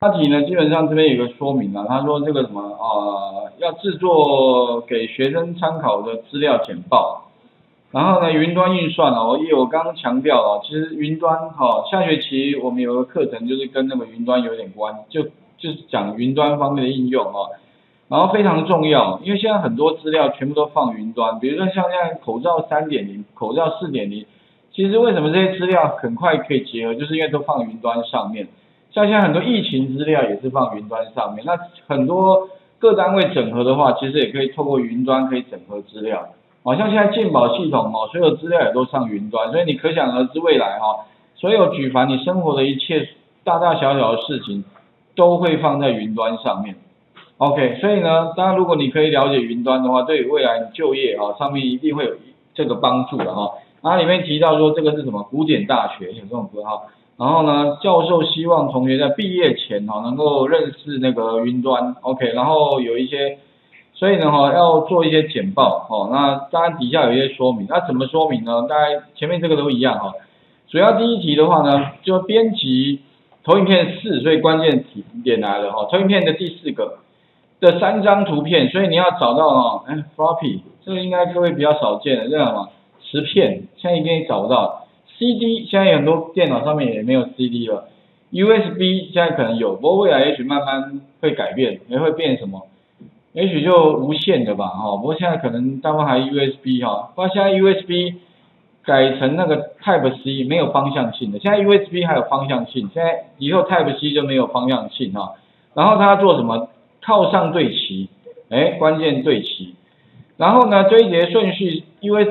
它题呢，基本上这边有个说明啊，他说这个什么要制作给学生参考的资料简报，然后呢，云端运算我刚刚强调了，其实云端下学期我们有个课程就是跟那个云端有点关，就是讲云端方面的应用然后非常重要，因为现在很多资料全部都放云端，比如说像现在口罩3.0、口罩4.0，其实为什么这些资料很快可以结合，就是因为都放云端上面。像现在很多疫情资料也是放云端上面，那很多各单位整合的话，其实也可以透过云端可以整合资料。像现在健保系统所有资料也都上云端，所以你可想而知未来所有举凡你生活的一切大大小小的事情都会放在云端上面。OK， 所以呢，当然如果你可以了解云端的话，对于未来你就业上面一定会有这个帮助的然后里面提到说这个是什么古典大学有这种歌然后呢，教授希望同学在毕业前能够认识那个云端 ，OK， 然后有一些，所以呢要做一些简报那当然底下有一些说明，那怎么说明呢？大概前面这个都一样主要第一题的话呢，就编辑投影片4，所以关键点来了投影片的第4个的3张图片，所以你要找到floppy， 这个应该各位比较少见的，这样嘛，10片，现在应该找不到。CD 现在有很多电脑上面也没有 CD 了 ，USB 现在可能有，不过未来也许慢慢会改变，也会变什么？也许就无线的吧不过现在可能大部分还 USB 不过现在 USB 改成那个 Type C 没有方向性的，现在 USB 还有方向性，现在以后 Type C 就没有方向性然后它做什么？靠上对齐，关键对齐，然后呢堆叠顺序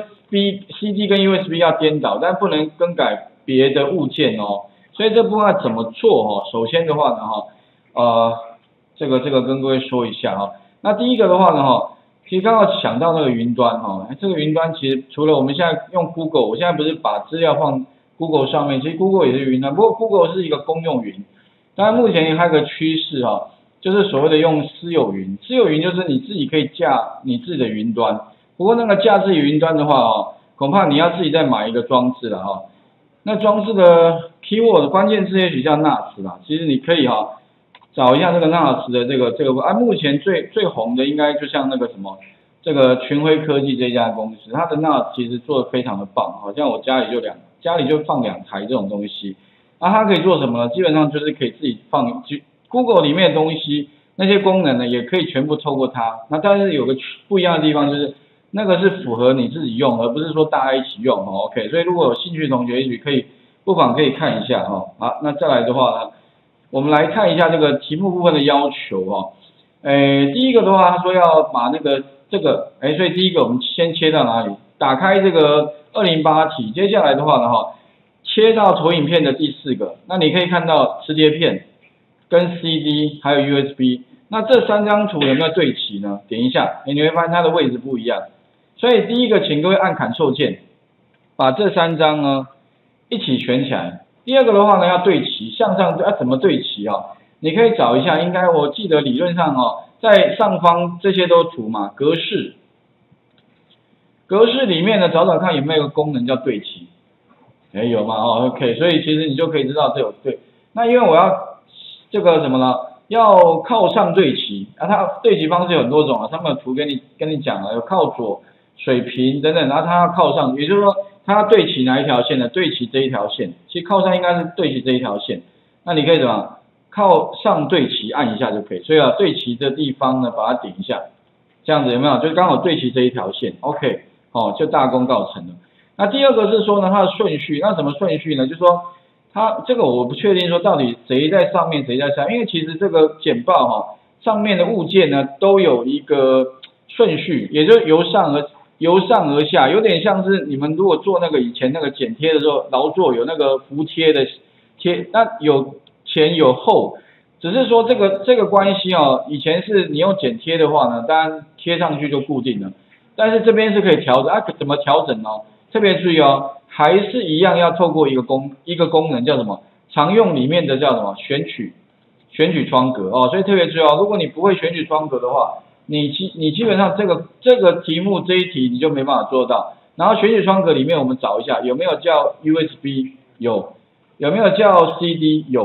CD 跟 USB 要颠倒，但不能更改别的物件所以这部分要怎么做首先的话呢这个跟各位说一下那第一个的话呢其实刚好想到那个云端这个云端其实除了我们现在用 Google， 我现在不是把资料放 Google 上面，其实 Google 也是云端，不过 Google 是一个公用云，当然目前还有个趋势就是所谓的用私有云，私有云就是你自己可以架你自己的云端。不过那个架自己云端的话恐怕你要自己再买一个装置了那装置的 keyword 关键字也许叫 NAS 啦，其实你可以找一下这个 NAS 的这个目前最红的应该就像那个什么这个群晖科技这家公司，它的 NAS 其实做的非常的棒，好像我家里就放2台这种东西，它可以做什么呢？基本上就是可以自己放Google 里面的东西，那些功能呢也可以全部透过它。那但是有个不一样的地方就是那个是符合你自己用，而不是说大家一起用OK， 所以如果有兴趣的同学，也许不妨可以看一下好，那再来的话呢，我们来看一下这个题目部分的要求第一个的话，他说要把这个所以第一个我们先切到哪里？打开这个208题，接下来的话呢切到投影片的第4个，那你可以看到磁碟片跟 CD 还有 USB， 那这3张图有没有对齐呢？点一下，你会发现它的位置不一样。所以第一个，请各位按 Ctrl 键，把这3张呢一起选起来。第二个的话呢，要对齐，向上怎么对齐你可以找一下，应该我记得理论上在上方这些都图嘛，格式里面呢找找看有没有个功能叫对齐，有吗？OK， 所以其实你就可以知道这有对。那因为我要这个什么呢？要靠上对齐它对齐方式有很多种上面有图跟你讲了，有靠左、水平等等，然后它要靠上，也就是说它要对齐哪一条线呢？对齐这一条线，其实靠上应该是对齐这一条线。那你可以怎么靠上对齐按一下就可以，所以对齐的地方呢，把它点一下，这样子有没有？就刚好对齐这一条线 ，OK， 就大功告成了。那第二个是说呢，它的顺序，那什么顺序呢？就是说它这个我不确定说到底谁在上面谁在下面，因为其实这个简报上面的物件呢都有一个顺序，也就是由上而下，有点像是你们如果做那个以前那个剪贴的时候，劳作有那个服贴的贴，那有前有后，只是说这个关系以前是你用剪贴的话呢，当然贴上去就固定了，但是这边是可以调整怎么调整呢？特别注意还是一样要透过一个功能叫什么？常用里面的叫什么？选取窗格所以特别注意如果你不会选取窗格的话，你基本上这个题目这一题你就没办法做到。然后选取窗格里面我们找一下有没有叫 USB 有没有叫 CD 有，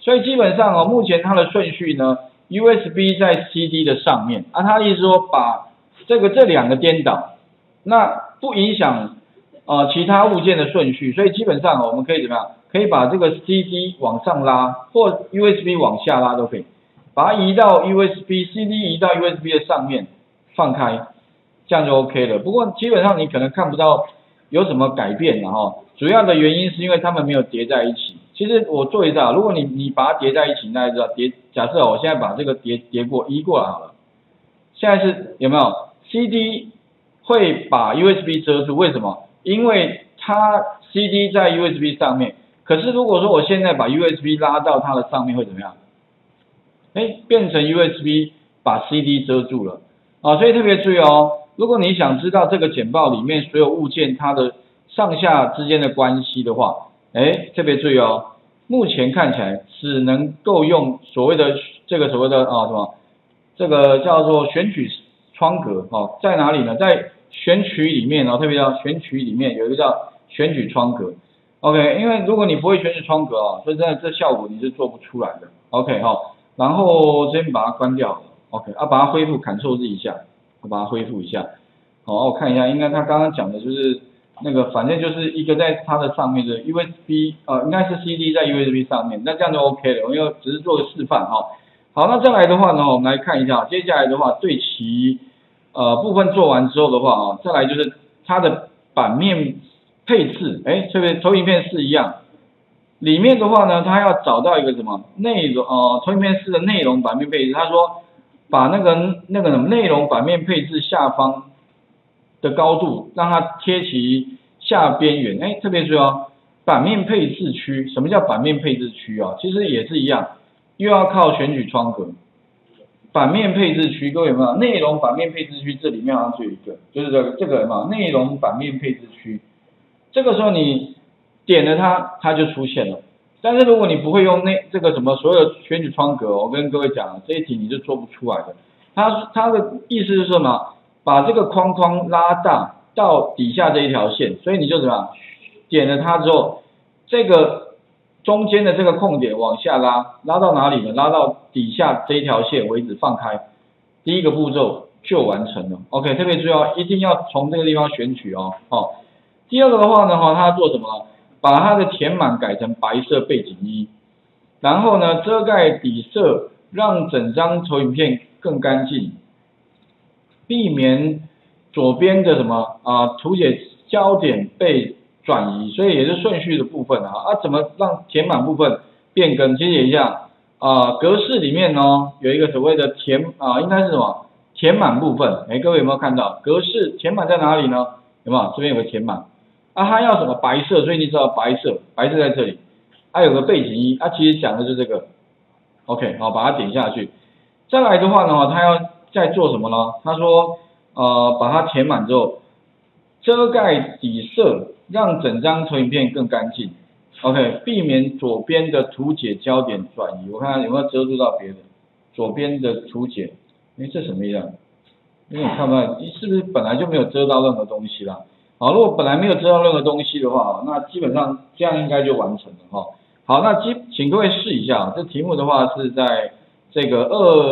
所以基本上哦，目前它的顺序呢 ，USB 在 CD 的上面，啊，他的意思说把这两个颠倒，那不影响其他物件的顺序，所以基本上我们可以怎么样？可以把这个 CD 往上拉，或 USB 往下拉都可以，把它移到 USB，CD 移到 USB 的上面放开，这样就 OK 了。不过基本上你可能看不到有什么改变了哈，主要的原因是因为它们没有叠在一起。其实我做一下，如果你把它叠在一起，大家知道假设我现在把这个移过来好了，现在是有没有 CD 会把 USB 遮住？为什么？因为它 CD 在 USB 上面，可是如果说我现在把 USB 拉到它的上面会怎么样？变成 USB 把 CD 遮住了啊，所以特别注意哦，如果你想知道这个简报里面所有物件它的上下之间的关系的话，特别注意哦，目前看起来只能够用所谓的这个这个叫做选取窗格哦，在哪里呢？在选取里面哦，特别要选取里面有一个叫选取窗格 ，OK， 因为如果你不会选取窗格哦，所以真的这效果你是做不出来的 ，OK 哈，然后先把它关掉 ，OK， 把它恢复 ，Ctrl Z 一下，我把它恢复一下，好，我看一下，应该他刚刚讲的就是那个，反正就是一个在它的上面的 USB，应该是 CD 在 USB 上面，那这样就 OK 了，因为只是做个示范哈。好，那再来的话呢，我们来看一下，接下来的话对齐部分做完之后的话再来就是它的版面配置，这边投影片是一样，里面的话呢，它要找到一个什么内容投影片式的内容版面配置，他说把那个什么内容版面配置下方的高度让它贴齐下边缘，特别注意哦，版面配置区，什么叫版面配置区啊？其实也是一样，又要靠选取窗格。版面配置区，各位有没有？内容版面配置区这里面好像就有一个，就是这个有没有？内容版面配置区，这个时候你点了它就出现了。但是如果你不会用这个什么所有选取窗格，我跟各位讲，这一题你是做不出来的。它的意思是什么？把这个框框拉大到底下这一条线，所以你就怎么样？点了它之后，这个中间的这个空点往下拉到哪里呢？拉到底下这一条线为止，放开。第一个步骤就完成了。OK， 特别注意哦，一定要从这个地方选取哦。第二个的话呢，它做什么呢？把它的填满改成白色背景衣，然后呢遮盖底色，让整张投影片更干净，避免左边的什么图解焦点被转移，所以也是顺序的部分怎么让填满部分变更？其实也一样格式里面呢有一个所谓的应该是什么填满部分？各位有没有看到格式填满在哪里呢？有没有？这边有个填满它要什么白色？所以你知道白色在这里，有个背景衣，其实讲的就是这个 ，OK， 好，把它点下去。再来的话呢，它要再做什么呢？他说把它填满之后，遮盖底色，让整张投影片更干净。OK， 避免左边的图解焦点转移。我看看有没有遮住到别的。左边的图解，这什么样？因为你看不到，是不是本来就没有遮到任何东西啦？好，如果本来没有遮到任何东西的话，那基本上这样应该就完成了好，那请各位试一下，这题目的话是在这个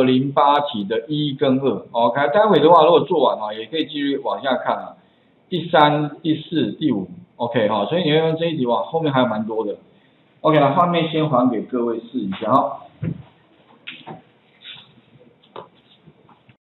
208题的1跟2。OK， 待会的话如果做完也可以继续往下看第3、第4、第5。OK 所以你会用这一题后面还有蛮多的。OK， 那画面先还给各位试一下